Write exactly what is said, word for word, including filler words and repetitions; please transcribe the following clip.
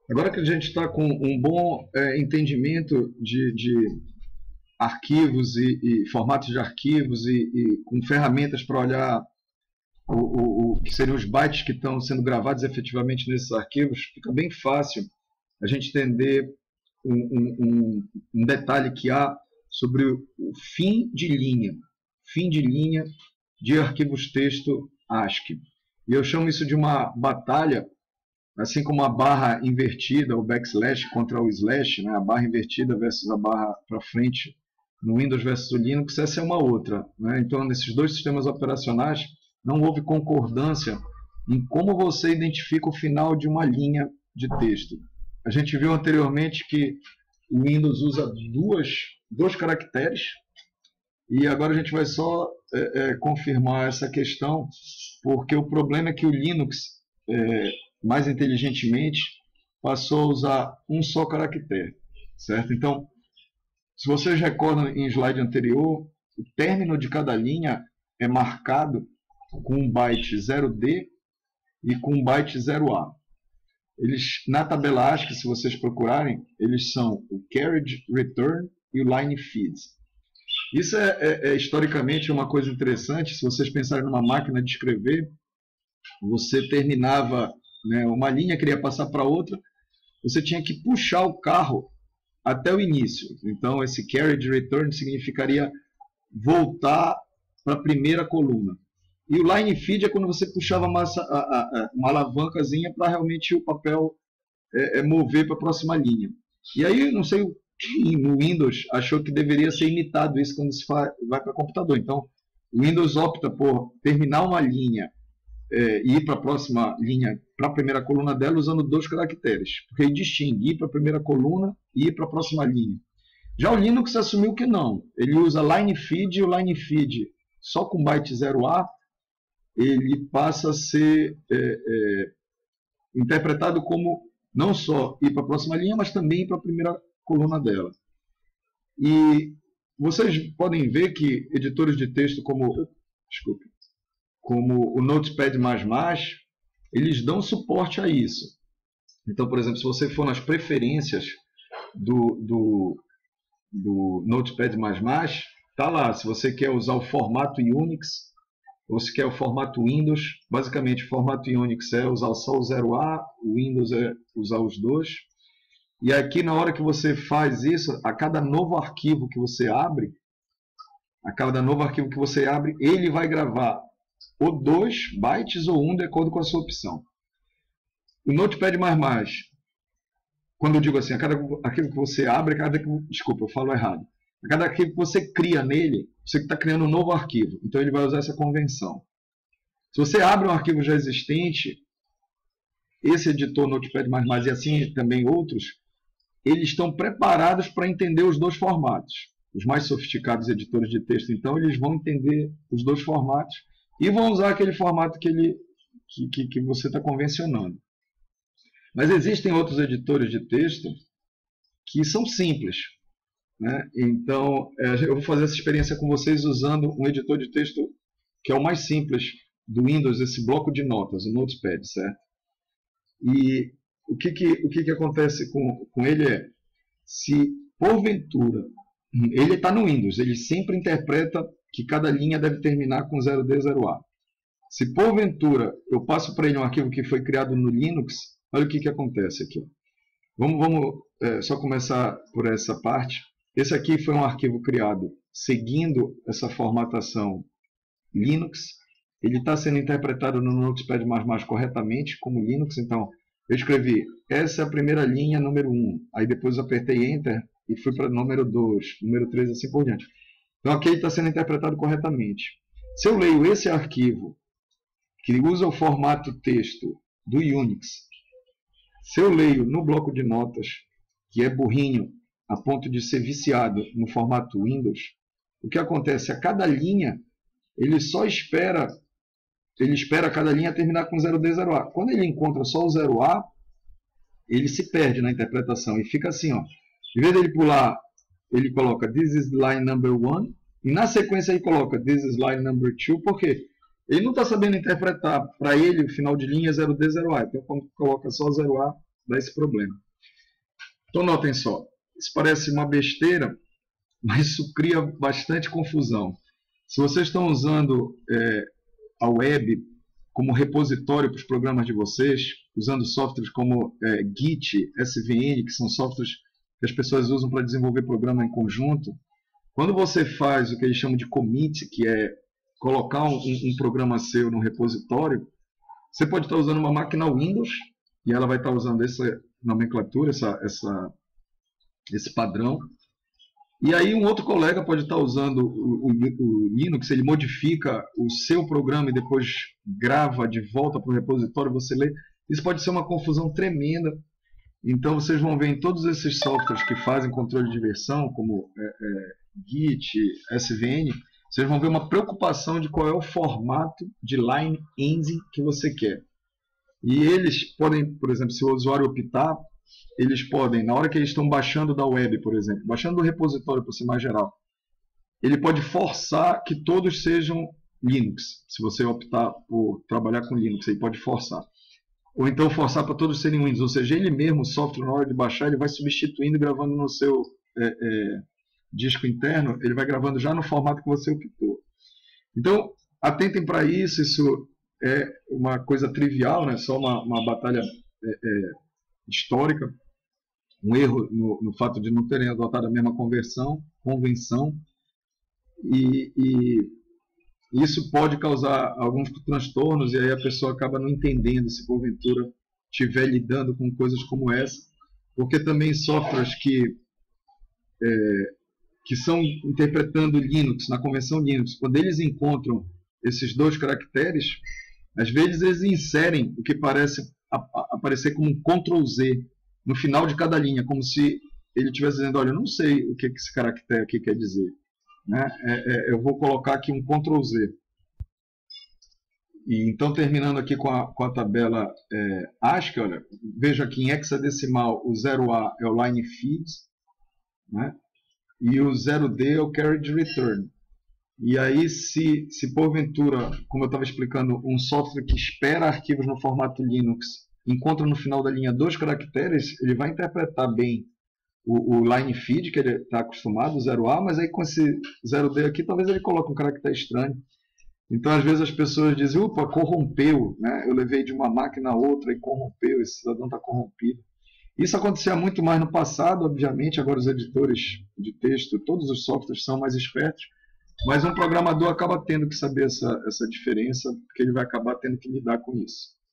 Agora que a gente está com um bom é, entendimento de, de arquivos e, e formatos de arquivos e, e com ferramentas para olhar o, o, o que seriam os bytes que estão sendo gravados efetivamente nesses arquivos, fica bem fácil a gente entender um, um, um, um detalhe que há sobre o fim de linha, fim de linha de arquivos texto ASCII. E eu chamo isso de uma batalha, assim como a barra invertida, o backslash contra o slash, né? A barra invertida versus a barra para frente no Windows versus o Linux, essa é uma outra, né? Então, nesses dois sistemas operacionais, não houve concordância em como você identifica o final de uma linha de texto. A gente viu anteriormente que o Windows usa duas, dois caracteres, e agora a gente vai só é, é, confirmar essa questão, porque o problema é que o Linux, é, mais inteligentemente, passou a usar um só caractere, certo? Então, se vocês recordam em slide anterior, o término de cada linha é marcado com um byte zero D e com um byte zero A. Eles, na tabela ASCII, se vocês procurarem, eles são o carriage return e o line feed. Isso é, é, é historicamente uma coisa interessante. Se vocês pensarem numa máquina de escrever, você terminava, né, uma linha, queria passar para outra, você tinha que puxar o carro até o início. Então, esse carriage return significaria voltar para a primeira coluna. E o line feed é quando você puxava uma, uma alavancazinha para realmente o papel é, é mover para a próxima linha. E aí, não sei quem no Windows achou que deveria ser imitado isso quando se vai para computador. Então, o Windows opta por terminar uma linha é, e ir para a próxima linha, para a primeira coluna dela, usando dois caracteres. Porque ele distingue ir para a primeira coluna e ir para a próxima linha. Já o Linux assumiu que não. Ele usa line feed e o line feed só com byte zero A, ele passa a ser é, é, interpretado como não só ir para a próxima linha, mas também ir para a primeira coluna dela. E vocês podem ver que editores de texto como, desculpe, como o Notepad mais mais, eles dão suporte a isso. Então, por exemplo, se você for nas preferências do, do, do Notepad mais mais, está lá, se você quer usar o formato Unix, ou se quer o formato Windows, basicamente o formato Unix é usar só o zero A, o Windows é usar os dois. E aqui na hora que você faz isso, a cada novo arquivo que você abre, a cada novo arquivo que você abre, ele vai gravar ou dois bytes ou um, de acordo com a sua opção. O Notepad mais mais, quando eu digo assim, a cada arquivo que você abre, a cada, desculpa, eu falo errado. A cada arquivo que você cria nele, você está criando um novo arquivo. Então ele vai usar essa convenção. Se você abre um arquivo já existente, esse editor Notepad mais mais e assim também outros, eles estão preparados para entender os dois formatos. Os mais sofisticados editores de texto, então, eles vão entender os dois formatos e vão usar aquele formato que, ele, que, que, que você está convencionando. Mas existem outros editores de texto que são simples, né? Então, eu vou fazer essa experiência com vocês usando um editor de texto que é o mais simples do Windows, esse bloco de notas, o Notepad, certo? E o que, que, o que, que acontece com, com ele é, se porventura, ele está no Windows, ele sempre interpreta que cada linha deve terminar com zero D, zero A. Se porventura eu passo para ele um arquivo que foi criado no Linux, olha o que, que acontece aqui. Vamos, vamos é, só começar por essa parte. Esse aqui foi um arquivo criado seguindo essa formatação Linux. Ele está sendo interpretado no Notepad mais mais corretamente como Linux. Então, eu escrevi, essa é a primeira linha, número um. Aí depois eu apertei Enter e fui para número dois, número três, assim por diante. Então aqui ele está sendo interpretado corretamente. Se eu leio esse arquivo, que usa o formato texto do Unix, se eu leio no bloco de notas, que é burrinho, a ponto de ser viciado no formato Windows, o que acontece? A cada linha, ele só espera, ele espera cada linha terminar com zero D, zero A. Quando ele encontra só o zero A, ele se perde na interpretação e fica assim, ó. Em vez dele pular, ele coloca this is line number one, e na sequência ele coloca this is line number two, por quê? Ele não está sabendo interpretar para ele o final de linha zero D, zero A. Então, quando coloca só zero A, dar esse problema. Então notem só, isso parece uma besteira, mas isso cria bastante confusão. Se vocês estão usando é, a web como repositório para os programas de vocês, usando softwares como é, Git, S V N, que são softwares que as pessoas usam para desenvolver programa em conjunto, quando você faz o que eles chamam de commit, que é colocar um, um programa seu no repositório, você pode estar usando uma máquina Windows, e ela vai estar usando essa nomenclatura, essa, essa, esse padrão. E aí um outro colega pode estar usando o, o, o Linux, ele modifica o seu programa e depois grava de volta para o repositório, você lê. Isso pode ser uma confusão tremenda. Então vocês vão ver em todos esses softwares que fazem controle de versão, como é, é, Git, S V N, vocês vão ver uma preocupação de qual é o formato de line engine que você quer. E eles podem, por exemplo, se o usuário optar, eles podem, na hora que eles estão baixando da web, por exemplo, baixando do repositório para ser mais geral, ele pode forçar que todos sejam Linux. Se você optar por trabalhar com Linux, ele pode forçar. Ou então forçar para todos serem Windows, ou seja, ele mesmo, o software, na hora de baixar, ele vai substituindo e gravando no seu é, é, disco interno, ele vai gravando já no formato que você optou. Então, atentem para isso, isso é uma coisa trivial, né? Só uma, uma batalha é, é, histórica, um erro no, no fato de não terem adotado a mesma conversão, convenção, e, e isso pode causar alguns transtornos, e aí a pessoa acaba não entendendo se porventura estiver lidando com coisas como essa, porque também softwares que, é, que são interpretando Linux, na convenção Linux, quando eles encontram esses dois caracteres, às vezes eles inserem o que parece aparecer como um control Z no final de cada linha, como se ele estivesse dizendo, olha, eu não sei o que esse caractere aqui quer dizer. Né? É, é, eu vou colocar aqui um control Z. E, então, terminando aqui com a, com a tabela é, ASCII, olha, veja aqui em hexadecimal o zero A é o line feed, né? E o zero D é o carriage return. E aí, se, se porventura, como eu estava explicando, um software que espera arquivos no formato Linux encontra no final da linha dois caracteres, ele vai interpretar bem o, o line feed, que ele está acostumado, o zero A, mas aí com esse zero D aqui, talvez ele coloque um caractere estranho. Então, às vezes as pessoas dizem, opa, corrompeu, né? Eu levei de uma máquina a outra e corrompeu, esse cidadão está corrompido. Isso acontecia muito mais no passado, obviamente, agora os editores de texto, todos os softwares são mais espertos, mas um programador acaba tendo que saber essa, essa diferença, porque ele vai acabar tendo que lidar com isso.